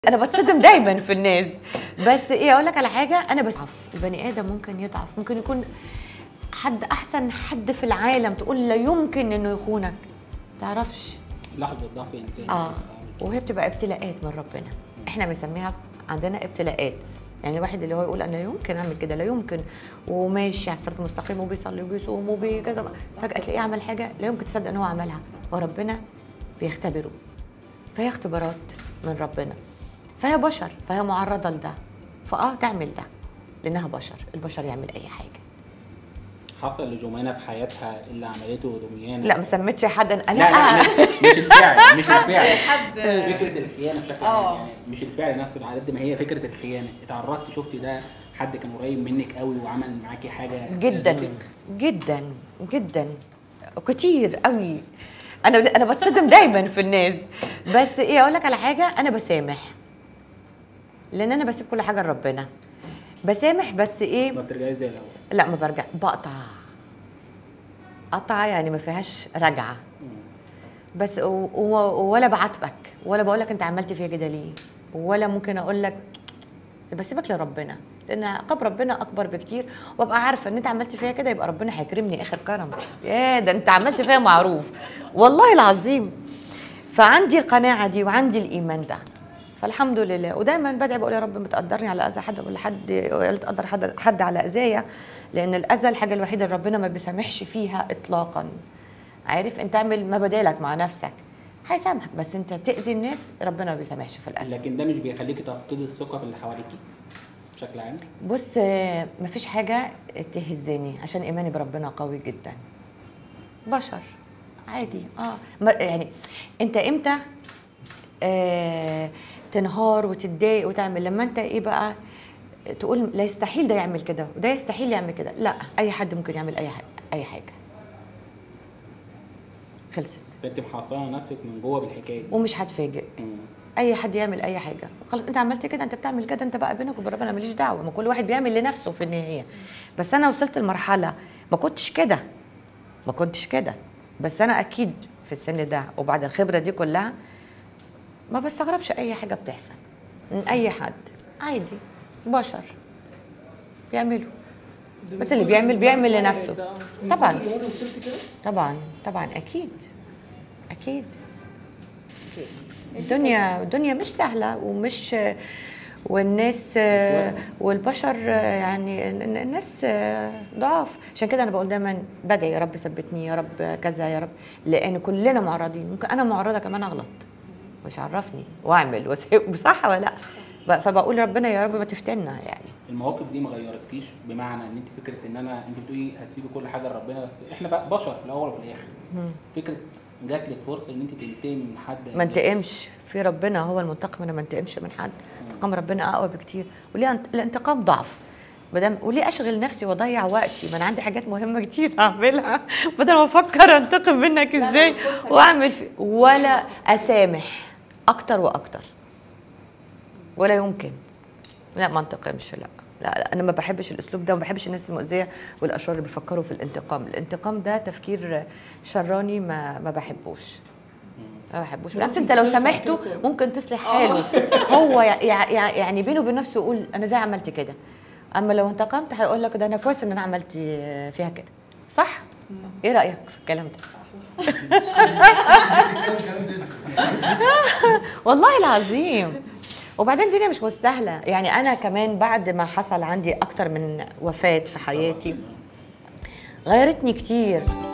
انا بتصدم دايما في الناس. بس ايه اقول لك على حاجه، انا بضعف. البني ادم ممكن يضعف، ممكن يكون حد احسن حد في العالم تقول لا يمكن انه يخونك، تعرفش لحظه ضعف انسان. وهي بتبقى ابتلاءات من ربنا. احنا بنسميها عندنا ابتلاءات. يعني الواحد اللي هو يقول انا لا يمكن اعمل كده، لا يمكن، وماشي على الصراط المستقيم وبيصلي وبيصوم وبكذا، فجاه تلاقيه عمل حاجه لا يمكن تصدق ان هو عملها، وربنا بيختبره. فهي اختبارات من ربنا، فهي بشر، فهي معرضه لده، تعمل ده لانها بشر. البشر يعمل اي حاجه. حصل لجمانة في حياتها اللي عملته دميانة؟ لا ما سميتش حد. لا مش الفعل، مش الفعل، فكره الخيانه بشكل عام. يعني مش الفعل نفسه على قد ما هي فكره الخيانه. اتعرضتي شفتي ده حد كان قريب منك قوي وعمل معاكي حاجه جدا جدا جدا كتير قوي. انا بتصدم دايما في الناس. بس ايه اقول لك على حاجه، انا بسامح لان انا بسيب كل حاجه لربنا. بسامح بس ايه، ما بترجعي زي الاول. لا ما برجع، قطع يعني ما فيهاش رجعه. بس ولا بعاتبك ولا بقول لك انت عملت فيا كده ليه، ولا ممكن اقول لك، بسيبك لربنا لان عقاب ربنا اكبر بكتير. وابقى عارفه ان انت عملت فيا كده يبقى ربنا هيكرمني اخر كرم. يا ده انت عملت فيا معروف والله العظيم. فعندي القناعه دي وعندي الايمان ده، فالحمد لله. ودايما بدعي بقول يا رب ما تقدرني على اذى حد ولا تقدر حد على اذايا، لان الاذى الحاجه الوحيده اللي ربنا ما بيسامحش فيها اطلاقا. عارف انت اعمل ما بدالك مع نفسك، هيسامحك. بس انت تاذي الناس ربنا ما بيسامحش في الاذى. لكن ده مش بيخليكي تفقدي الثقه في اللي حواليكي بشكل عام؟ بص مفيش حاجه تهزني عشان ايماني بربنا قوي جدا. بشر عادي. يعني انت امتى تنهار وتتضايق وتعمل لما انت ايه بقى تقول لا يستحيل ده يعمل كده وده يستحيل يعمل كده؟ لا، اي حد ممكن يعمل اي حاجه. خلصت. فانت محاصره نفسك من جوه بالحكايه دي ومش هتفاجئ. اي حد يعمل اي حاجه خلاص، انت عملت كده، انت بتعمل كده، انت بقى بينك وبين ربنا ماليش دعوه. ما كل واحد بيعمل لنفسه في النهايه. بس انا وصلت لمرحله ما كنتش كده. بس انا اكيد في السن ده وبعد الخبره دي كلها ما بستغربش اي حاجه بتحصل من اي حد. عادي، بشر بيعملوا. بس اللي بيعمل لنفسه. طبعا اكيد. الدنيا مش سهله ومش، والناس والبشر يعني الناس ضعاف. عشان كده انا بقول دايما بدعي يا رب ثبتني، يا رب كذا، يا رب، لان كلنا معرضين. ممكن انا معرضه كمان اغلط، مش عرفني واعمل واسيب، صح ولا لا؟ فبقول ربنا يا رب ما تفتنا. يعني المواقف دي ما غيرتكيش؟ بمعنى ان انت فكره ان انت بتقولي هتسيبي كل حاجه لربنا، بس احنا بقى بشر في الاول وفي الاخر. فكره جات لك فرصه ان انت تنتقمي من حد، ما انتقمش في ربنا، هو المنتقم. انا ما انتقمش من حد. انتقام ربنا اقوى بكتير. وليه الانتقام ضعف؟ وليه اشغل نفسي واضيع وقتي؟ ما انا عندي حاجات مهمه كتير اعملها بدل ما افكر انتقم منك ازاي واعمل ولا اسامح اكتر واكتر. ولا يمكن. لا ما انتقمش. لا انا ما بحبش الاسلوب ده، وما بحبش الناس المؤذيه والاشرار اللي بيفكروا في الانتقام ده تفكير شراني، ما بحبوش. بالعكس انت لو سامحته ممكن تصلح حاله. هو يعني بينه وبين نفسه يقول انا ازاي عملت كده. اما لو انتقمت هيقول لك ده انا كويس ان انا عملت فيها كده. صح؟ ايه رايك في الكلام ده؟ والله العظيم. وبعدين الدنيا مش مستاهله. يعني انا كمان بعد ما حصل عندي اكتر من وفاه في حياتي غيرتني كتير.